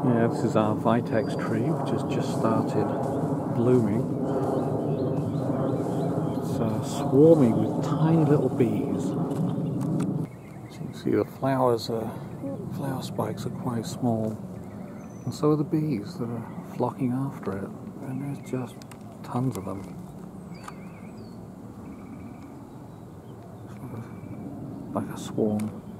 Yeah, this is our Vitex tree, which has just started blooming. It's swarming with tiny little bees. As you can see, the flower spikes are quite small, and so are the bees that are flocking after it, and there's just tons of them. Sort of like a swarm.